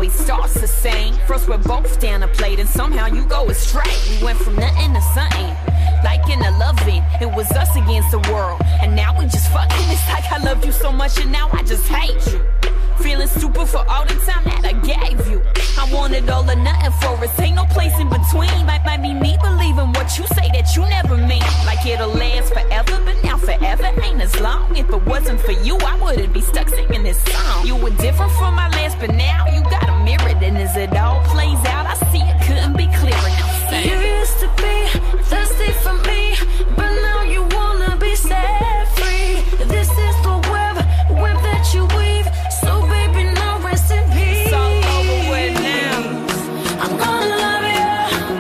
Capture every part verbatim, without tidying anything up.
always starts the same. First we're both down a plate and somehow you go astray. We went from nothing to something, like in a loving. It was us against the world, and now we just fucking. It's like I loved you so much and now I just hate you. Feeling stupid for all the time that I gave you. I wanted all or nothing for us, ain't no place in between. Might, might be me believing what you say that you never mean. Like it'll last forever, but now forever ain't as long. If it wasn't for you, I wouldn't be stuck singing this song. You were different from my last, but now you got a mirror. And as it all plays out, I see it couldn't be clearer. Now say, you used to be thirsty for me, but now you wanna be set free. This is the web, web that you weave. So baby, now rest in peace. It's all over with now. I'm gonna love you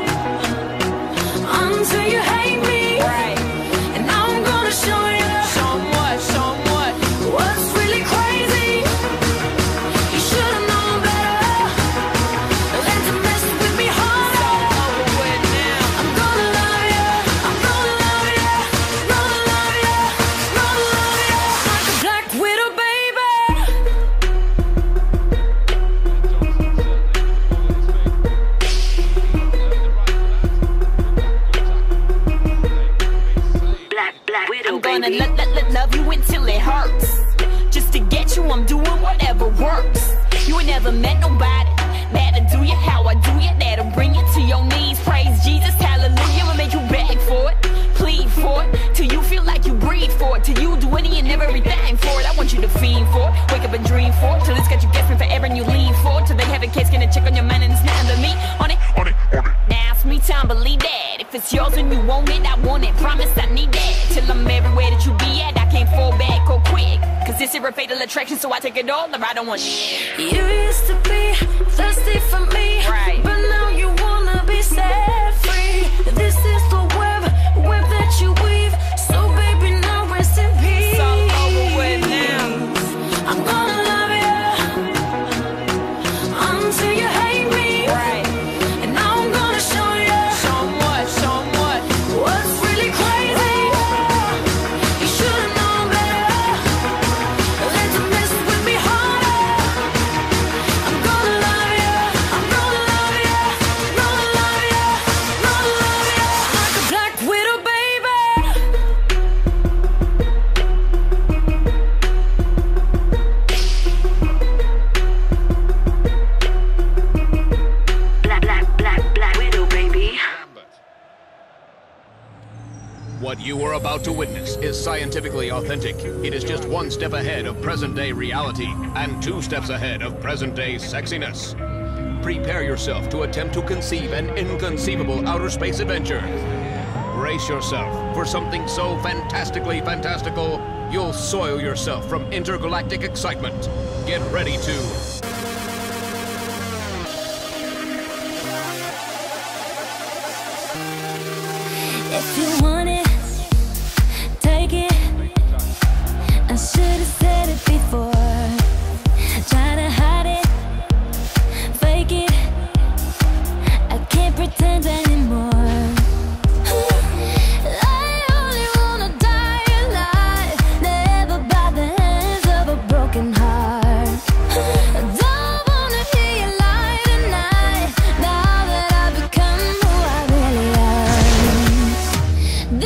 until you hate me. Right. And now I'm gonna show you. Show 'em what, show 'em what. What's really crazy. You should've known better than to mess with me harder. It's all over with now. I'm gonna love you, I'm gonna love you, gonna love you, gonna love you like a black widow, baby. Black, black widow, I'm gonna baby. lo- lo- lo- love you until it hurts. Just to get you, I'm doing whatever works. You ain't never met nobody that'll do you how I do you, that'll bring you to your knees. Praise Jesus, hallelujah, will make you beg for it, plead for it, till you feel like you breathe for it, till you do any and everything for it. I want you to fiend for it, wake up and dream for it, till it's got you guessing forever and you lean for it, till they have a case, gonna check on your man and it's not under me. On it, On it, on it. now it's me time, believe that. If it's yours and you want it, I want it. Promise I need that. Till I'm everywhere that you be at, I can't fall back or quick. Cause this is a fatal attraction, so I take it all or I don't want shit. You used to be thirsty for me, Right. but now you wanna be set free. This is the web, web that you weave. So baby, now rest in peace. It's all over with now. I'm gonna love you until you hate me. Right. And now I'm gonna show you. Show 'em what, show 'em what. What's really crazy. You should've known better than to mess with me harder. I'm gonna love you, I'm gonna love you, gonna love you, gonna love you like a black widow, baby. Black, black, black, black widow, baby. What you are about to witness is scientifically authentic. It is just one step ahead of present-day reality and two steps ahead of present-day sexiness. Prepare yourself to attempt to conceive an inconceivable outer space adventure. Brace yourself for something so fantastically fantastical, you'll soil yourself from intergalactic excitement. Get ready to... If you want it, take it. I should have said it before. Try to hide it, fake it. I can't pretend anymore. I only wanna die alive, never by the hands of a broken heart. I don't wanna hear you lie tonight, now that I've become who I really am.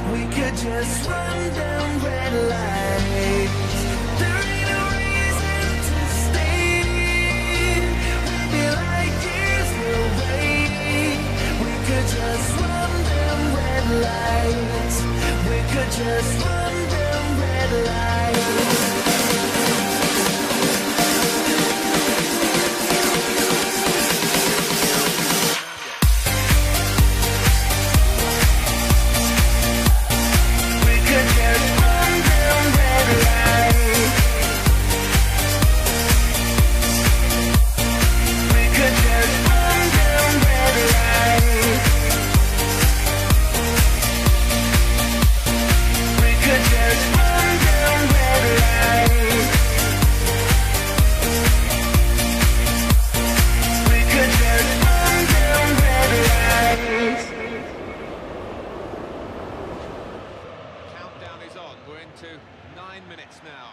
We could just run down red lights. There ain't no reason to stay. We'll be like years away. We could just run down red lights. We could just run down red lights. We're into nine minutes now.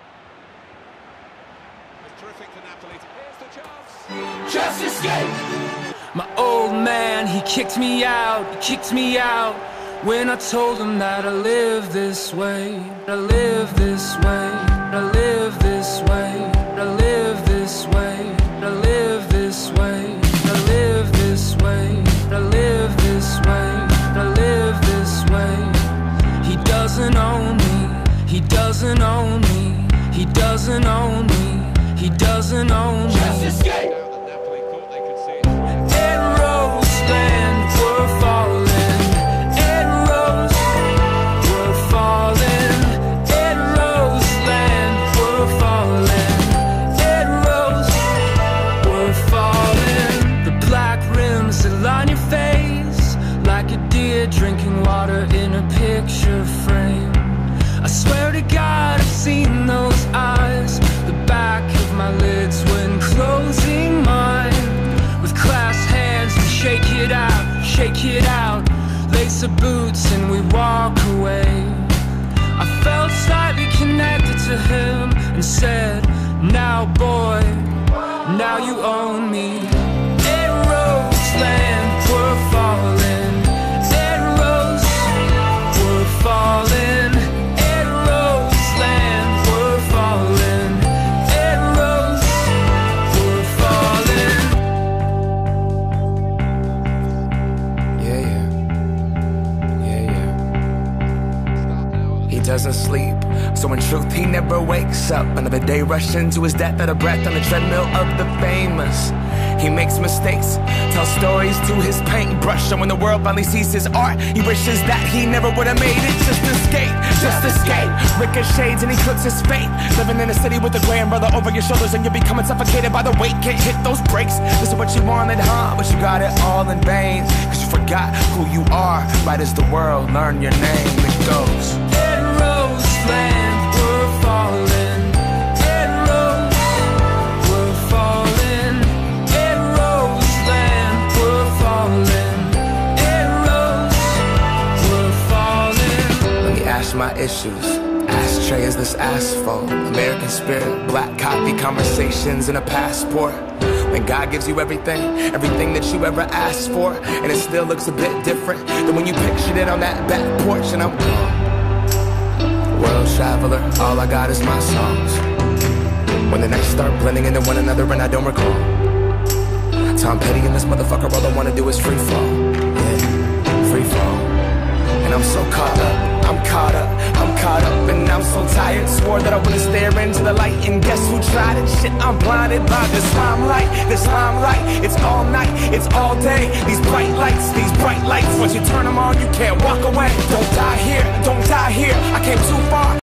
It's terrific for Napoli. Here's the chance. Just escape. My old man, he kicked me out, he kicked me out when I told him that I live this way, I live this way, I live this way, I live this way, I live this way, I live this way, I live this way, I live this way. He doesn't own me, he doesn't own me, he doesn't own me, he doesn't own me. Just escape. Napoli thought they could see it. At Roseland, we're falling. At Rose, we're falling. At Roseland, we're falling. At Rose, we're falling. The black rims that line your face like a deer drinking water in a picture frame. I swear to God, I've seen those eyes, the back of my lids when closing mine. With clasped hands, we shake it out, shake it out. Lace the boots and we walk away. I felt slightly connected to him and said, now boy, now you own me. At Roseland, we're falling. At Rose, we're falling. At Roseland, we're falling. At Rose, we're falling. Yeah, yeah. Yeah, yeah. He doesn't sleep, so in truth he never wakes up. Another day rushed into his death at a breath on the treadmill of the famous. He makes mistakes, tells stories to his paintbrush, and when the world finally sees his art, he wishes that he never would have made it. Just escape, just escape. Ricochets and he cooks his fate. Living in a city with a gray umbrella over your shoulders, and you're becoming suffocated by the weight. Can't hit those brakes. This is what you wanted, huh? But you got it all in vain, cause you forgot who you are. Right as the world learn your name, it goes. At Roseland, we're falling. At Rose, we're falling. At Roseland, we're falling. At Rose, we're falling. Let me ask my issues. Ashtray is this asphalt. American spirit, black copy conversations in a passport. When God gives you everything, everything that you ever asked for, and it still looks a bit different than when you pictured it on that back porch, and I'm gone. World traveler, all I got is my songs. When the nights start blending into one another and I don't recall, Tom Petty and this motherfucker, all I wanna do is free fall. Yeah, free fall. And I'm so caught up, I'm caught up, I'm caught up, and I'm so tired. Swore that I wouldn't stare into the light, and guess who tried it? Shit, I'm blinded by this limelight, this limelight. It's all night, it's all day. These bright lights, these bright lights. Once you turn them on, you can't walk away. Don't die here, don't die here. I came too far.